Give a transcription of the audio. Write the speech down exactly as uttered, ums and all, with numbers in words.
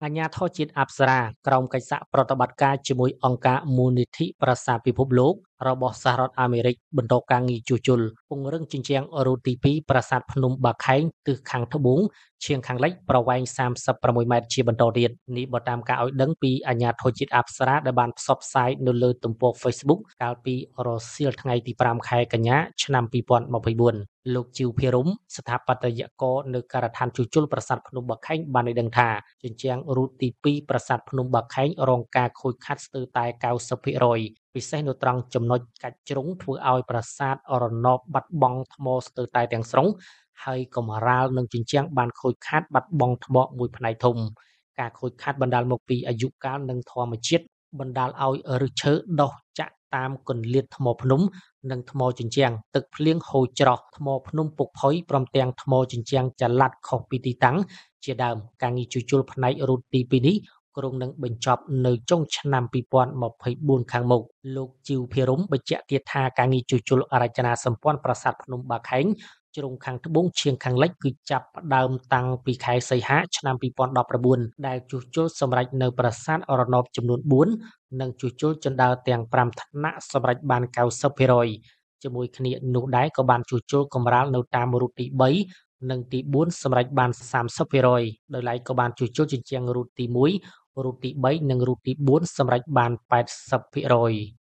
អាជ្ញាធរជាតិអប្សរាក្រោមកិច្ចសហប្រតិបត្តិការជាមួយអង្គការមូលនិធិប្រាសាទពិភពលោករបស់សហរដ្ឋអាមេរិកបន្តការងារជួសជុលពង្រឹងជញ្ជាំងរ៉ូតទីពីរប្រាសាទភ្នំបាខែងទិសខាងត្បូងឈៀងខាងលិចប្រវែងសាមសិបប្រាំមួយម៉ែត្រជាបន្តទៀតនេះបើតាមការឲ្យដឹងពីអាជ្ញាធរជាតិអប្សរាដែលបានផ្សព្វផ្សាយនៅលើទំព័រ Facebook កាលពីរសៀលថ្ងៃទីប្រាំខែកញ្ញាឆ្នាំពីរពាន់ម្ភៃបួនលោកជីវភិរមស្ថាបត្យករនៅការដ្ឋានជួសជុលប្រាសាទភ្នំបាខែងបានឲ្យដឹងថាជញ្ជាំងរូតទីពីរប្រាសាទភ្នំបាខែងរងការខូចខាតស្ទើរតែកៅសិបភាគរយពិសេសនៅត្រង់ចំណុចកាច់ជ្រុងធ្វើឲ្យប្រាសាទរណបបាត់បង់ថ្មស្ទើរតែទាំងស្រុងហើយកម្រាលនិងជញ្ជាំងបានខូចខាតបាត់បង់ថ្មមួយផ្នែកធំការខូចខាតបណ្ដាលមកពីអាយុកាលនិងធម្មជាតិបណ្ដាលឲ្យឫសឈើដុះចាក់តាមគន្លាតថ្មភ្នំនិងថ្មជញ្ជាំងទឹកភ្លៀងហូរច្រោះថ្មភ្នំពុកផុយព្រមទាំងថ្មជញ្ជាំងចល័តខុសពីទីតាំងជាដើមការងារជួសជុលផ្នែករូតទីពីរនេះគ្រោងនឹងបញ្ចប់នៅចុងឆ្នាំពីរពាន់ម្ភៃបួនខាងមុខលោកជីវភិរមបញ្ជាក់ទៀតថាការងារជួសជុលអរចនាសម្ព័ន្ធប្រាសាទភ្នំបាខែងជ្រុងខាងត្បូងឈៀងខាងលិចគឺចាប់ផ្ដើមតាំងពីខែសីហាឆ្នាំពីរពាន់ដប់ប្រាំបួនដែលជួសជុលសម្រាប់នៅប្រាសាទរណបចំនួនបួននិងជួសជុលជណ្ដើរទាំងប្រាំថ្នាក់សម្រាប់បានកៅសិបភាគរយជាមួយគ្នានោះដែរក៏បានជួសជុលកម្រាលនៅតាមរូតទីបីនិងទីបួនសម្រាប់បានសាមសិបភាគរយដោយឡែកក៏បានជួសជុលជញ្ជាំងរូតទីមួយរូតទីបីនិងរូតទីបួនសម្រាប់បានប៉ែតសិបភាគរយ